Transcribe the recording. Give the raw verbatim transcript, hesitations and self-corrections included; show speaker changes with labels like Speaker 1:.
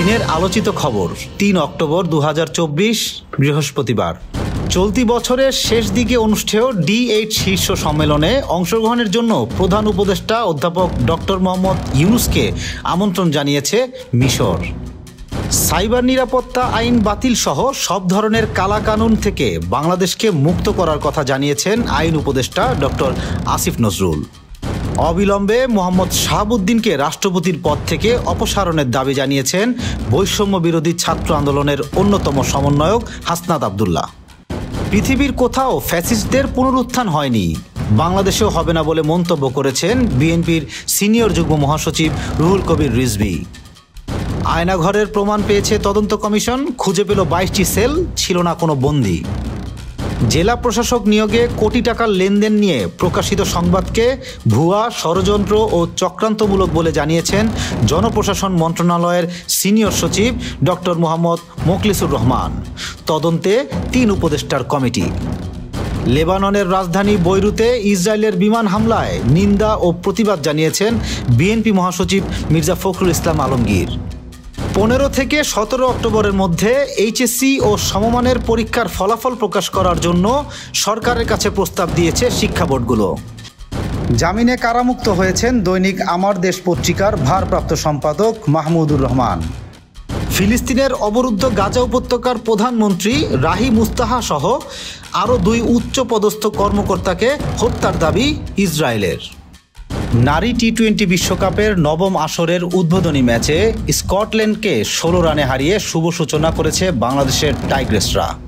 Speaker 1: দিনের আলোচিত খবর তিন অক্টোবর দু হাজার চব্বিশ বৃহস্পতিবার। চলতি বছরের শেষ দিকে অনুষ্ঠেয় ডি এইট শীর্ষ সম্মেলনে অংশগ্রহণের জন্য প্রধান উপদেষ্টা অধ্যাপক ডক্টর মোহাম্মদ ইউনূসকে আমন্ত্রণ জানিয়েছে মিশর। সাইবার নিরাপত্তা আইন বাতিল সহ সব ধরনের কালাকানুন থেকে বাংলাদেশকে মুক্ত করার কথা জানিয়েছেন আইন উপদেষ্টা ডক্টর আসিফ নজরুল। অবিলম্বে মোহাম্মদ শাহাবুদ্দিনকে রাষ্ট্রপতির পদ থেকে অপসারণের দাবি জানিয়েছেন বৈষম্য বিরোধী ছাত্র আন্দোলনের অন্যতম সমন্বয়ক হাসনাত আবদুল্লাহ। পৃথিবীর কোথাও ফ্যাসিস্টদের পুনরুত্থান হয়নি, বাংলাদেশেও হবে না বলে মন্তব্য করেছেন বিএনপির সিনিয়র যুগ্ম মহাসচিব রুহুল কবির রিজভী। আয়নাঘরের প্রমাণ পেয়েছে তদন্ত কমিশন, খুঁজে পেল বাইশটি সেল, ছিল না কোনো বন্দী। জেলা প্রশাসক নিয়োগে কোটি টাকার লেনদেন নিয়ে প্রকাশিত সংবাদকে ভুয়া, ষড়যন্ত্র ও চক্রান্তমূলক বলে জানিয়েছেন জনপ্রশাসন মন্ত্রণালয়ের সিনিয়র সচিব ডক্টর মোহাম্মদ মোখলিসুর রহমান। তদন্তে তিন উপদেষ্টার কমিটি। লেবাননের রাজধানী বৈরুতে ইসরায়েলের বিমান হামলায় নিন্দা ও প্রতিবাদ জানিয়েছেন বিএনপি মহাসচিব মির্জা ফখরুল ইসলাম আলমগীর। পনেরো থেকে সতেরো অক্টোবরের মধ্যে এইচএসসি ও সমমানের পরীক্ষার ফলাফল প্রকাশ করার জন্য সরকারের কাছে প্রস্তাব দিয়েছে শিক্ষা বোর্ডগুলো। জামিনে কারামুক্ত হয়েছেন দৈনিক আমার দেশ পত্রিকার ভারপ্রাপ্ত সম্পাদক মাহমুদুর রহমান। ফিলিস্তিনের অবরুদ্ধ গাজা উপত্যকার প্রধানমন্ত্রী রাহি মুস্তাহা সহ আরও দুই উচ্চপদস্থ কর্মকর্তাকে হত্যার দাবি ইসরায়েলের। নারী টি টোয়েন্টি বিশ্বকাপের নবম আসরের উদ্বোধনী ম্যাচে স্কটল্যান্ডকে ষোলো রানে হারিয়ে শুভ সূচনা করেছে বাংলাদেশের টাইগ্রেসরা।